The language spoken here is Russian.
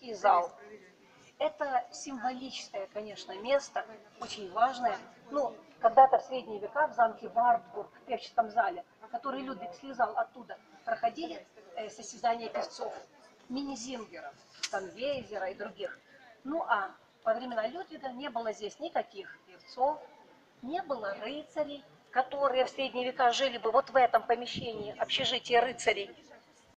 Певческий зал. Это символическое, конечно, место, очень важное. Ну, когда-то в средние века в замке Вартбург, в певческом зале, который Людвиг слезал оттуда, проходили состязания певцов, мини-зингеров, Танвейзера и других. Ну, а во времена Людвига не было здесь никаких певцов, не было рыцарей, которые в средние века жили бы вот в этом помещении, общежитие рыцарей.